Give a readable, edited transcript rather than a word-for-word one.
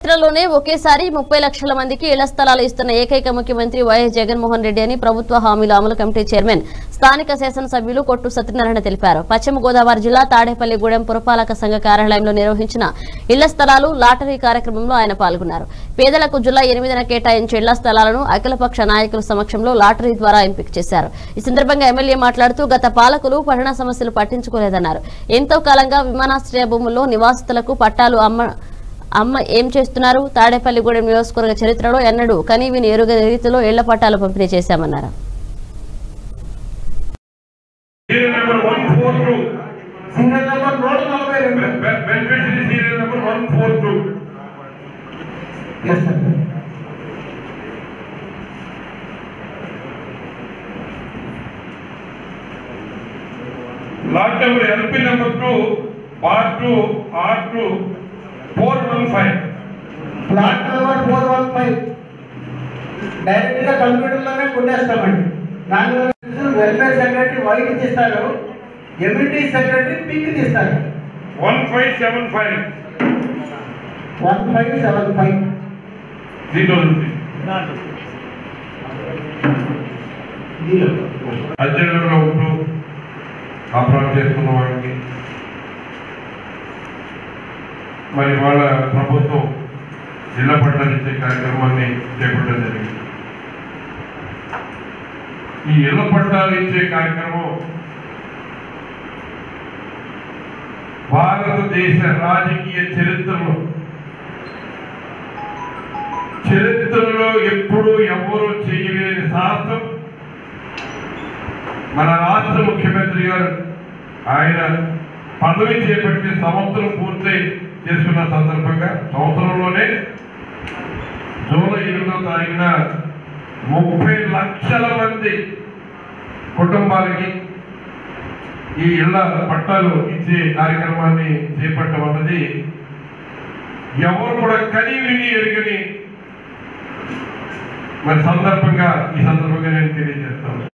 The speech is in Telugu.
చరిత్రలోనే ఒకేసారి 30 లక్షల మందికి ఇళ్ల స్థలాలు ఇస్తున్న ఏకైక ముఖ్యమంత్రి వైఎస్ జగన్మోహన్ రెడ్డి అని ప్రభుత్వ హామీల అమలు కమిటీ చైర్మన్ స్థానిక శాసనసభ్యులు కొట్టు సత్యనారాయణ తెలిపారు. పశ్చిమ గోదావరి జిల్లా తాడేపల్లిగూడెం పురపాలక సంఘ కార్యాలయంలో నిర్వహించిన ఇళ్ల స్థలాలు లాటరీ కార్యక్రమంలో ఆయన పాల్గొన్నారు. పేదలకు జూలై 8న కేటాయించే ఇళ్ల స్థలాలను అఖిలపక్ష నాయకుల సమక్షంలో లాటరీ ద్వారా ఎంపిక చేశారు. ఈ సందర్భంగా ఎమ్మెల్యే మాట్లాడుతూ గత పాలకులు పట్టణ సమస్యలు పట్టించుకోలేదన్నారు. ఎంతో కాలంగా విమానాశ్రయ భూముల్లో నివాసితులకు పట్టాలు అమ్మ ఏం చేస్తున్నారు? తాడేపల్లిగూడెం నియోజకవర్గ చరిత్రలో ఎన్నడూ కనీవిని ఎరుగని రీతిలో ఇళ్ల పట్టాలు పంపిణీ చేశామన్నారు. Lot number LP number 2 part 2 R2 415 plot number 415 direct గా కంప్యూటర్ లోనే కొట్టేస్తామండి. దానిలో వెల్ఫేర్ సెక్రటరీ వైట్ తీస్తారు, ఎమ్యూనిటీ సెక్రటరీ పింక్ తీస్తారు. 1575 అర్జెంటుగా ఉంటూ అప్రాప్ట్ చేస్తున్న వాడికి మరి వాళ్ళ ప్రభుత్వం ఇళ్ల పట్టాలు ఇచ్చే కార్యక్రమాన్ని చేపట్టడం జరిగింది. ఈ ఇళ్ల పట్టాలు ఇచ్చే కార్యక్రమం భారతదేశ రాజకీయ చరిత్రలో ఎప్పుడూ ఎవరూ చేయలేని సాహసం మన రాష్ట్ర ముఖ్యమంత్రి గారు ఆయన పదవి చేపట్టి సంవత్సరం పూర్తి చేసుకున్న సందర్భంగా సంవత్సరంలోనే జూలై 8వ తారీఖున 30 లక్షల మంది కుటుంబాలకి ఈ ఇళ్ల పట్టాలు ఇచ్చే కార్యక్రమాన్ని చేపట్టడం అన్నది ఎవరు కూడా కనీవిని ఎరుగని మరి ఈ సందర్భంగా నేను తెలియజేస్తాను.